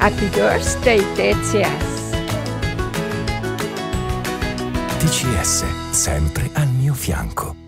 Happy birthday, TCS. TCS, sempre al mio fianco.